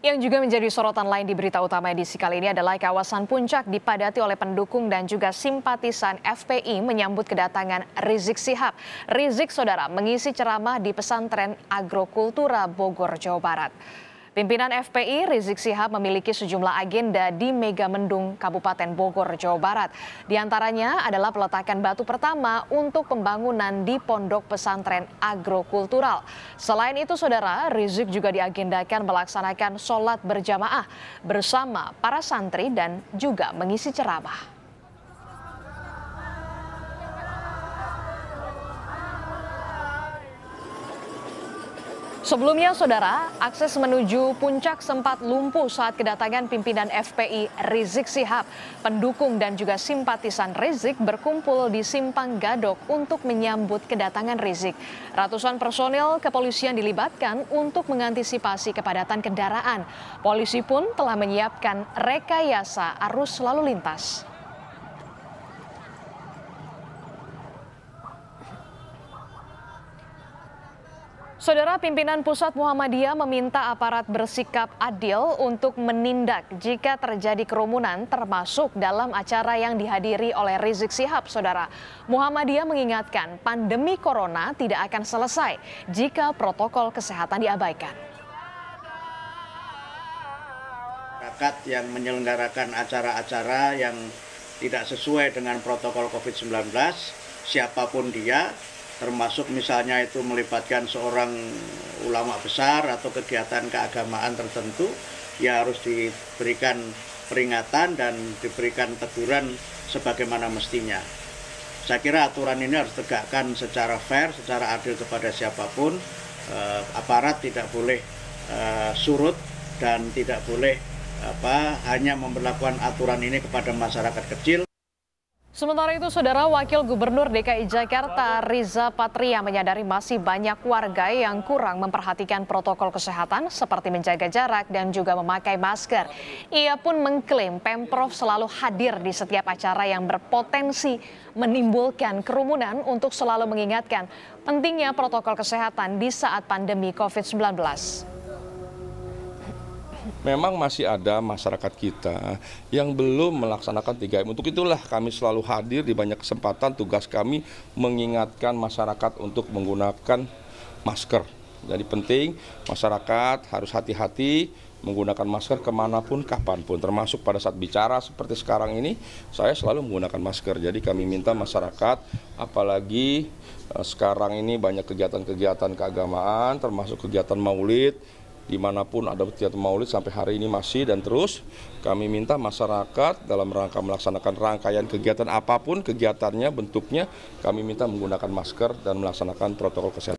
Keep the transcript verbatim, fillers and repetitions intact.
Yang juga menjadi sorotan lain di berita utama edisi kali ini adalah kawasan Puncak dipadati oleh pendukung dan juga simpatisan F P I menyambut kedatangan Rizik Syihab. Rizik, saudara, mengisi ceramah di pesantren Agrokultura Bogor, Jawa Barat. Pimpinan F P I Rizik Syihab memiliki sejumlah agenda di Megamendung, Kabupaten Bogor, Jawa Barat. Di antaranya adalah peletakan batu pertama untuk pembangunan di Pondok Pesantren Agrokultural. Selain itu, saudara, Rizik juga diagendakan melaksanakan sholat berjamaah bersama para santri dan juga mengisi ceramah. Sebelumnya, saudara, akses menuju puncak sempat lumpuh saat kedatangan pimpinan F P I Rizik Syihab. Pendukung dan juga simpatisan Rizik berkumpul di Simpang Gadok untuk menyambut kedatangan Rizik. Ratusan personel kepolisian dilibatkan untuk mengantisipasi kepadatan kendaraan. Polisi pun telah menyiapkan rekayasa arus lalu lintas. Saudara, pimpinan Pusat Muhammadiyah meminta aparat bersikap adil untuk menindak jika terjadi kerumunan termasuk dalam acara yang dihadiri oleh Rizik Syihab, saudara. Muhammadiyah mengingatkan pandemi corona tidak akan selesai jika protokol kesehatan diabaikan. Masyarakat yang menyelenggarakan acara-acara yang tidak sesuai dengan protokol COVID sembilan belas, siapapun dia, termasuk misalnya itu melibatkan seorang ulama besar atau kegiatan keagamaan tertentu, ya harus diberikan peringatan dan diberikan teguran sebagaimana mestinya. Saya kira aturan ini harus tegakkan secara fair, secara adil kepada siapapun. Eh, aparat tidak boleh eh, surut dan tidak boleh apa, hanya memperlakukan aturan ini kepada masyarakat kecil. Sementara itu, saudara, Wakil Gubernur D K I Jakarta Riza Patria menyadari masih banyak warga yang kurang memperhatikan protokol kesehatan seperti menjaga jarak dan juga memakai masker. Ia pun mengklaim Pemprov selalu hadir di setiap acara yang berpotensi menimbulkan kerumunan untuk selalu mengingatkan pentingnya protokol kesehatan di saat pandemi COVID sembilan belas. Memang masih ada masyarakat kita yang belum melaksanakan tiga M. Untuk itulah kami selalu hadir di banyak kesempatan. Tugas kami mengingatkan masyarakat untuk menggunakan masker. Jadi penting masyarakat harus hati-hati menggunakan masker kemanapun, kapanpun. Termasuk pada saat bicara seperti sekarang ini, saya selalu menggunakan masker. Jadi kami minta masyarakat, apalagi eh, sekarang ini banyak kegiatan-kegiatan keagamaan, termasuk kegiatan maulid, dimanapun ada kegiatan maulid sampai hari ini masih dan terus kami minta masyarakat dalam rangka melaksanakan rangkaian kegiatan apapun kegiatannya bentuknya, kami minta menggunakan masker dan melaksanakan protokol kesehatan.